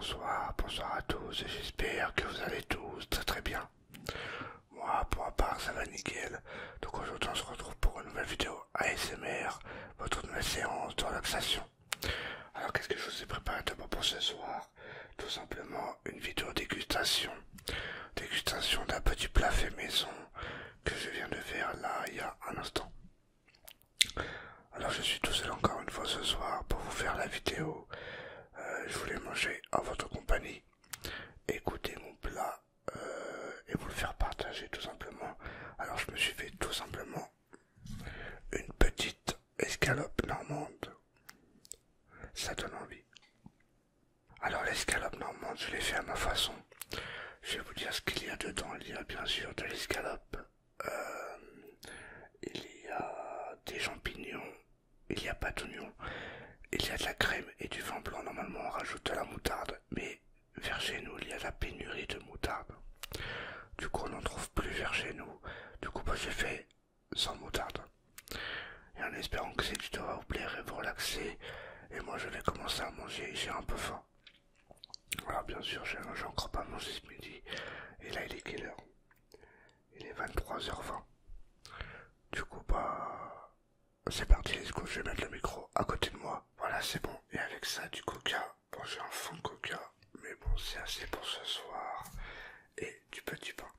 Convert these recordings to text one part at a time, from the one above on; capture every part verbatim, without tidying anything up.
bonsoir, bonsoir à tous et j'espère que vous allez tous très très bien. Moi pour ma part ça va nickel. Donc aujourd'hui on se retrouve pour une nouvelle vidéo A S M R, votre nouvelle séance de relaxation. Alors qu'est-ce que je vous ai préparé d'abord pour ce soir? Tout simplement une vidéo dégustation. Dégustation d'un petit plat fait maison que je viens de faire là il y a un instant. Alors je suis tout seul encore une fois ce soir pour vous faire la vidéo. Euh, je voulais manger à votre compagnie, écouter mon plat euh, et vous le faire partager tout simplement. Alors je me suis fait tout simplement une petite escalope normande. Ça donne envie. Alors l'escalope normande, je l'ai fait à ma façon. Je vais vous dire ce qu'il y a dedans. Il y a bien sûr de l'escalope. Euh, il y a des champignons. Il n'y a pas d'oignons. Il y a de la crème et du vin blanc. Normalement, on rajoute de la moutarde. Mais vers chez nous, il y a la pénurie de moutarde. Du coup, on n'en trouve plus vers chez nous. Du coup, bah, j'ai fait sans moutarde. Et en espérant que cette vidéo va vous plaire et vous relaxer. Et moi, je vais commencer à manger. J'ai un peu faim. Alors, bien sûr, j'ai encore pas mangé ce midi. Et là, il est quelle heure? Il est vingt-trois heures vingt. Du coup, bah... c'est parti, let's go, je vais mettre le micro à côté de moi. Voilà, c'est bon. Et avec ça, du coca. Bon, j'ai un fond de coca, mais bon, c'est assez pour ce soir. Et du petit pain.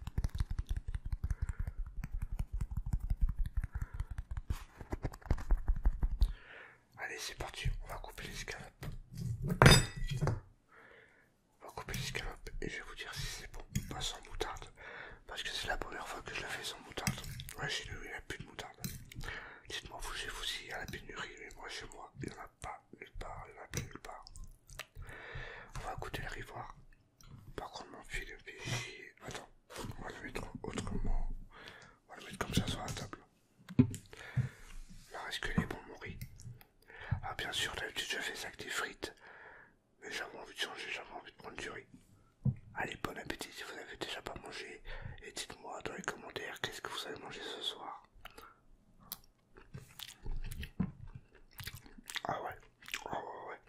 Allez, c'est parti, on va couper l'escalope. On va couper l'escalope et je vais vous dire si c'est bon ou pas sans moutarde. Parce que c'est la première fois que je la fais sans moutarde. Ouais, chez nous, il n'y a plus de moutarde. Dites-moi vous chez vous s'il y a la pénurie, mais moi chez moi, il n'y en a pas nulle part, il n'y en a plus nulle part. On va goûter le rivoire. Par contre mon fil me fait chier. Attends, on va le mettre autrement. On va le mettre comme ça sur la table. Alors est-ce que les bons mon riz? Ah bien sûr, d'habitude je fais ça avec des frites. Mais j'avais envie de changer, j'avais envie de prendre du riz. Allez, bon appétit si vous avez déjà pas mangé. Et dites-moi dans les commentaires qu'est-ce que vous allez manger ce soir. Ah ouais, ah ouais, ouais.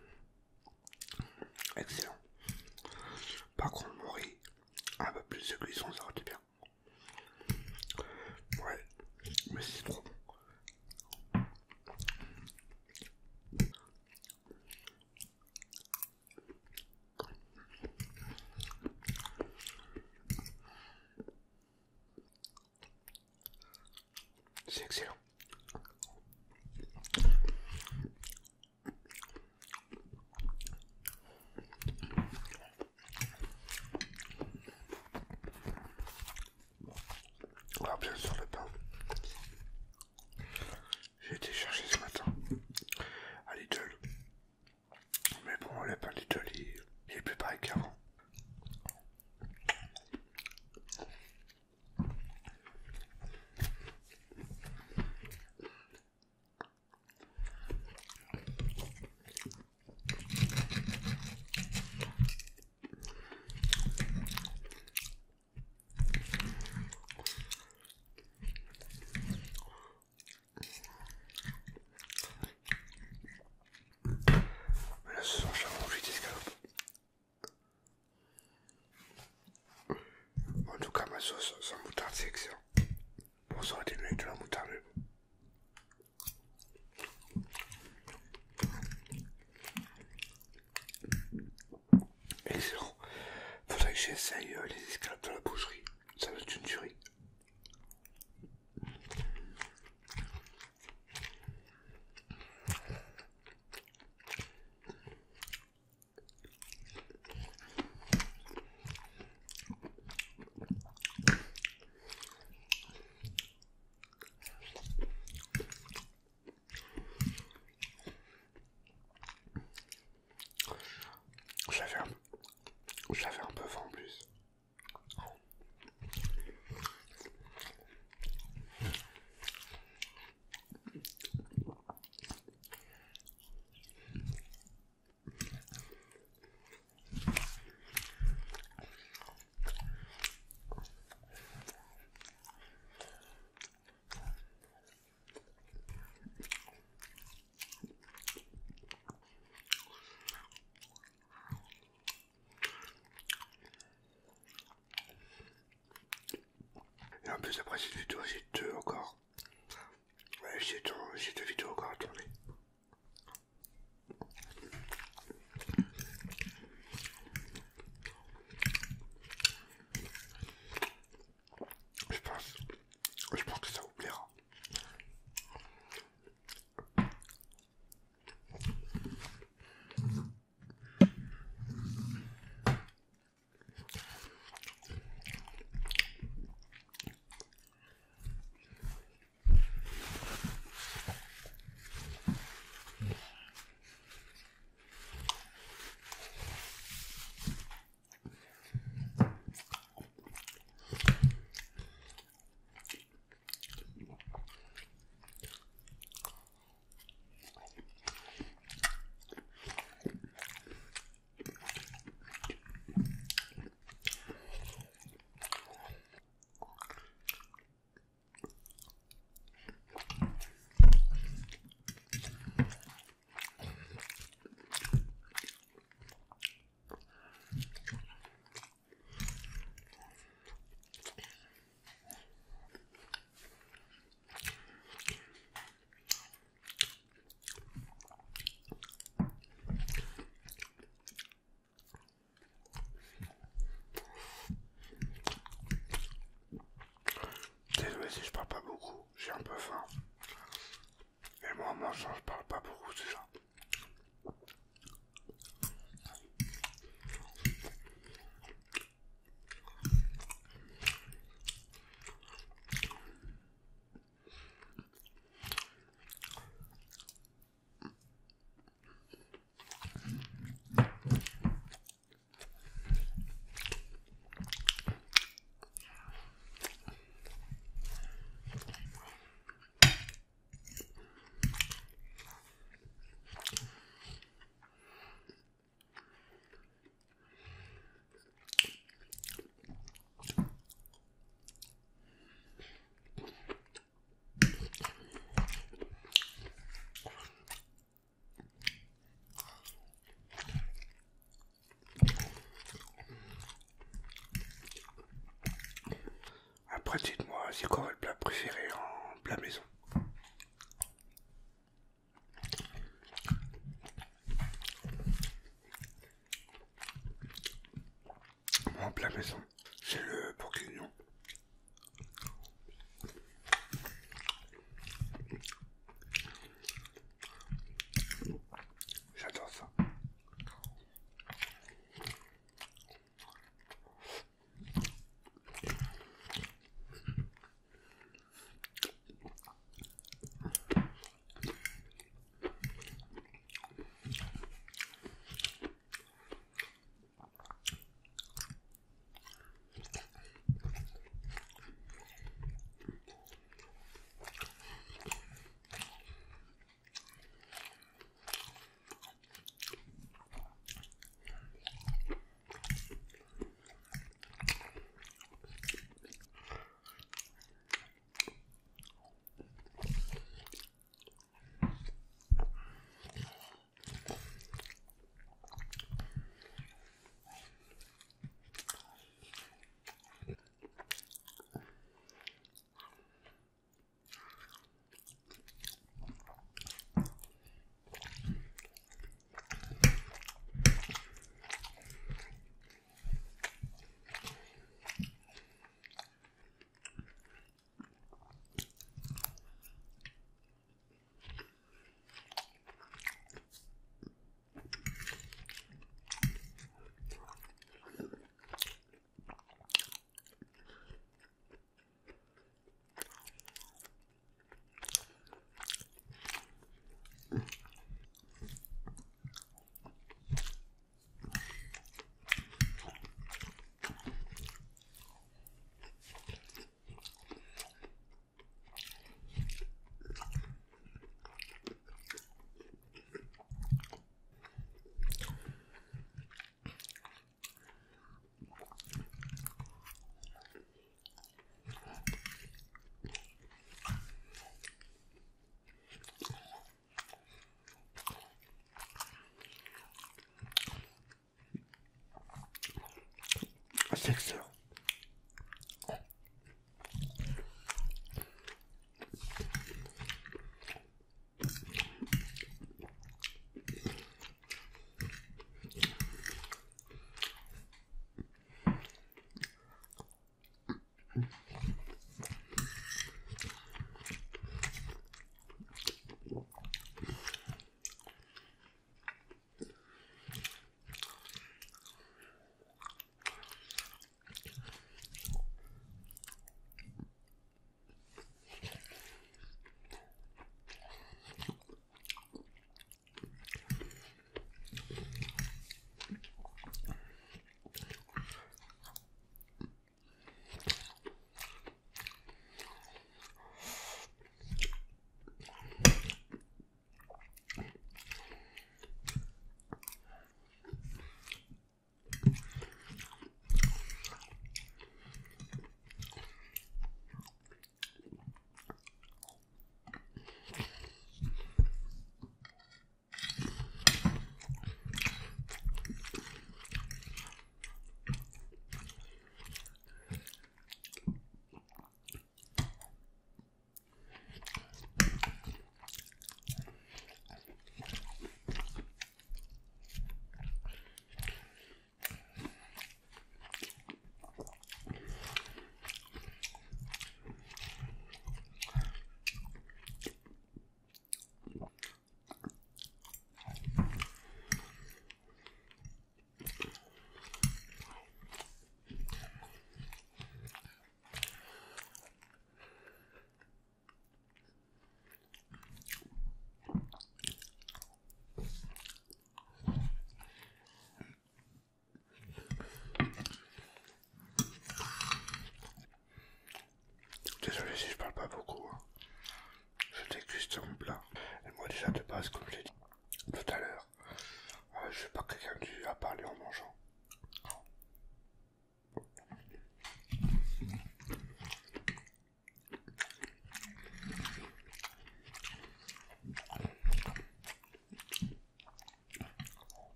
Excellent. Par contre, mon riz, un peu plus de cuisson, ça aurait été bien. Ouais, mais c'est trop bon. C'est excellent. Alors bien sûr le pain. J'ai été chercher ce matin à Lidl. Mais bon, le pain Lidl, il, il est plus pareil qu'avant. Mais là, ce soir, j'ai envie d'escalope. En tout cas, ma sauce sans moutarde, c'est excellent. Bon, ça aurait été mieux avec de la moutarde, mais bon. Excellent. Faudrait que j'essaye euh, les escalopes dans la boucherie. Ça va être une tuerie. J'avais un, j'avais un peu faim en plus. plus après cette vidéo, j'ai deux encore. Ouais, j'ai deux, j'ai deux vidéos encore à tourner. Je pense, je pense que ça vous plaira. Désolé si je parle pas beaucoup, j'ai un peu faim. Et moi en mangeant je parle pas beaucoup déjà. Après dites-moi, c'est quoi votre plat préféré en plat maison? Moi en plat maison, c'est le bourguignon. J'adore ça.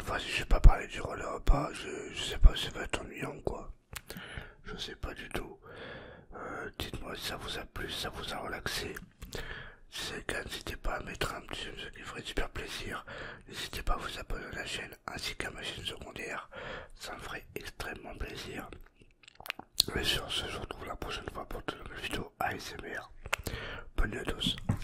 fois si je vais pas parler du roller ou pas, je, je sais pas si ça va être ennuyant quoi. Je sais pas du tout. Euh, dites-moi si ça vous a plu, si ça vous a relaxé. Si c'est le cas, n'hésitez pas à mettre un petit j'aime, ça qui ferait super plaisir. N'hésitez pas à vous abonner à la chaîne ainsi qu'à ma chaîne secondaire. Ça me ferait extrêmement plaisir. Et sur ce, je vous retrouve la prochaine fois pour de nouvelles vidéos A S M R. Bonne nuit à tous.